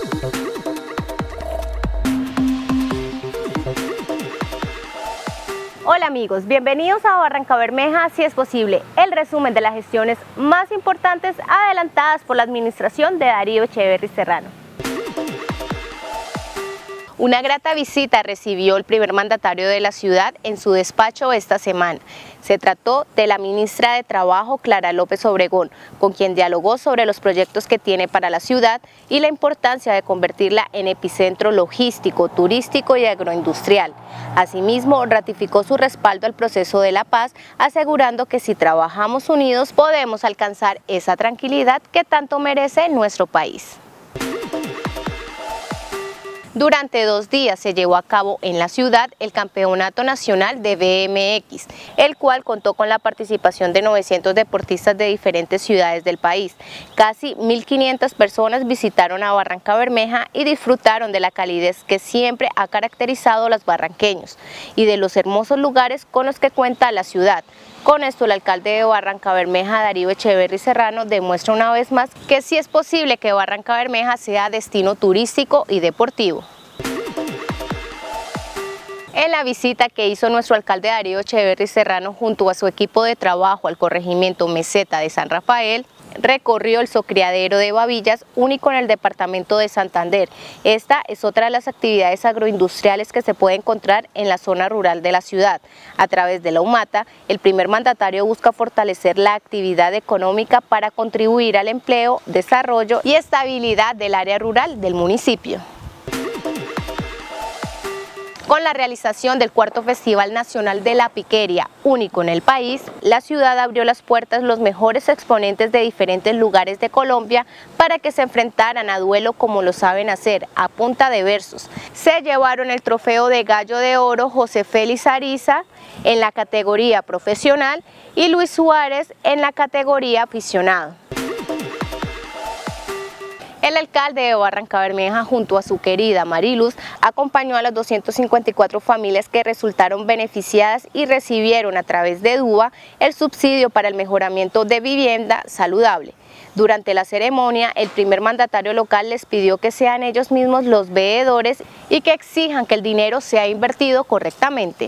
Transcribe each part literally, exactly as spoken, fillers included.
Hola amigos, bienvenidos a Barrancabermeja Si es Posible, el resumen de las gestiones más importantes adelantadas por la administración de Darío Echeverry Serrano. Una grata visita recibió el primer mandatario de la ciudad en su despacho esta semana. Se trató de la ministra de Trabajo, Clara López Obregón, con quien dialogó sobre los proyectos que tiene para la ciudad y la importancia de convertirla en epicentro logístico, turístico y agroindustrial. Asimismo, ratificó su respaldo al proceso de la paz, asegurando que si trabajamos unidos podemos alcanzar esa tranquilidad que tanto merece nuestro país. Durante dos días se llevó a cabo en la ciudad el Campeonato Nacional de B M X, el cual contó con la participación de novecientos deportistas de diferentes ciudades del país. Casi mil quinientas personas visitaron a Barrancabermeja y disfrutaron de la calidez que siempre ha caracterizado a los barranqueños y de los hermosos lugares con los que cuenta la ciudad. Con esto, el alcalde de Barrancabermeja, Darío Echeverry Serrano, demuestra una vez más que sí es posible que Barrancabermeja sea destino turístico y deportivo. En la visita que hizo nuestro alcalde Darío Echeverry Serrano junto a su equipo de trabajo al corregimiento Meseta de San Rafael, recorrió el Socriadero de Babillas, único en el departamento de Santander. Esta es otra de las actividades agroindustriales que se puede encontrar en la zona rural de la ciudad. A través de la UMATA, el primer mandatario busca fortalecer la actividad económica para contribuir al empleo, desarrollo y estabilidad del área rural del municipio. Con la realización del cuarto Festival Nacional de la Piquería, único en el país, la ciudad abrió las puertas a los mejores exponentes de diferentes lugares de Colombia para que se enfrentaran a duelo como lo saben hacer, a punta de versos. Se llevaron el trofeo de Gallo de Oro José Félix Ariza en la categoría profesional y Luis Suárez en la categoría aficionado. El alcalde de Barrancabermeja, junto a su querida Mariluz, acompañó a las doscientas cincuenta y cuatro familias que resultaron beneficiadas y recibieron a través de DUA el subsidio para el mejoramiento de vivienda saludable. Durante la ceremonia, el primer mandatario local les pidió que sean ellos mismos los veedores y que exijan que el dinero sea invertido correctamente.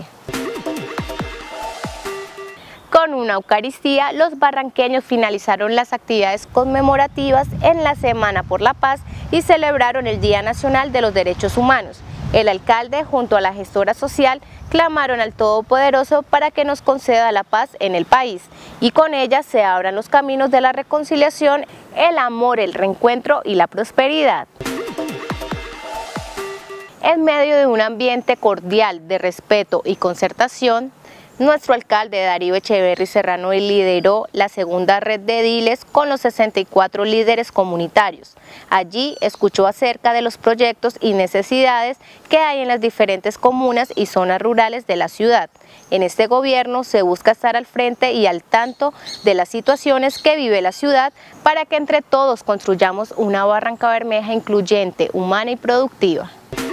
Con una Eucaristía, los barranqueños finalizaron las actividades conmemorativas en la Semana por la Paz y celebraron el Día Nacional de los Derechos Humanos. El alcalde, junto a la gestora social, clamaron al Todopoderoso para que nos conceda la paz en el país y con ella se abran los caminos de la reconciliación, el amor, el reencuentro y la prosperidad. En medio de un ambiente cordial de respeto y concertación, nuestro alcalde Darío Echeverry Serrano lideró la segunda red de ediles con los sesenta y cuatro líderes comunitarios. Allí escuchó acerca de los proyectos y necesidades que hay en las diferentes comunas y zonas rurales de la ciudad. En este gobierno se busca estar al frente y al tanto de las situaciones que vive la ciudad para que entre todos construyamos una Barrancabermeja incluyente, humana y productiva.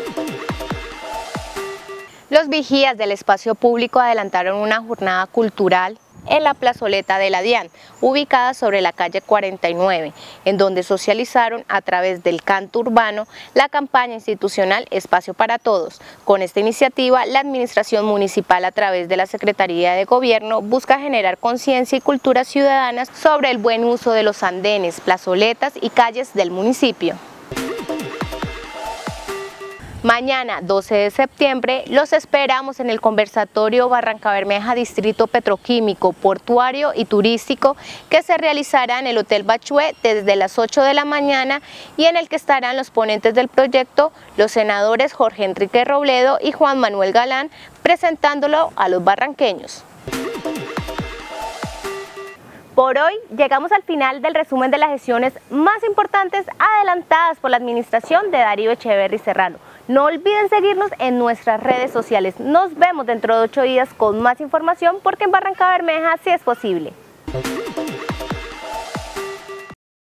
Los vigías del espacio público adelantaron una jornada cultural en la plazoleta de la DIAN, ubicada sobre la calle cuarenta y nueve, en donde socializaron a través del canto urbano la campaña institucional Espacio para Todos. Con esta iniciativa, la administración municipal a través de la Secretaría de Gobierno busca generar conciencia y cultura ciudadanas sobre el buen uso de los andenes, plazoletas y calles del municipio. Mañana, doce de septiembre, los esperamos en el conversatorio Barrancabermeja Distrito Petroquímico, Portuario y Turístico que se realizará en el Hotel Bachué desde las ocho de la mañana y en el que estarán los ponentes del proyecto, los senadores Jorge Enrique Robledo y Juan Manuel Galán, presentándolo a los barranqueños. Por hoy llegamos al final del resumen de las gestiones más importantes adelantadas por la administración de Darío Echeverry Serrano. No olviden seguirnos en nuestras redes sociales. Nos vemos dentro de ocho días con más información porque en Barrancabermeja sí es posible.